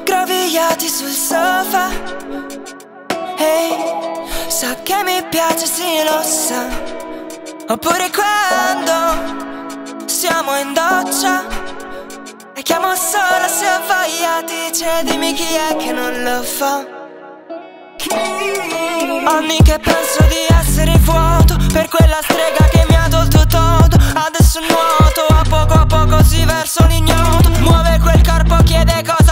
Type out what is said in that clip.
aggrovigliati sul sofa. Ehi, sa che mi piace, sì lo sa. Oppure quando siamo in doccia e chiamo sola se ho voglia. Dice dimmi chi è che non lo fa. Anni che penso di essere vuoto per quella strega che mi ha tolto todo. Adesso nuoto a poco si verso l'ignoto. Muove quel corpo, chiede cosa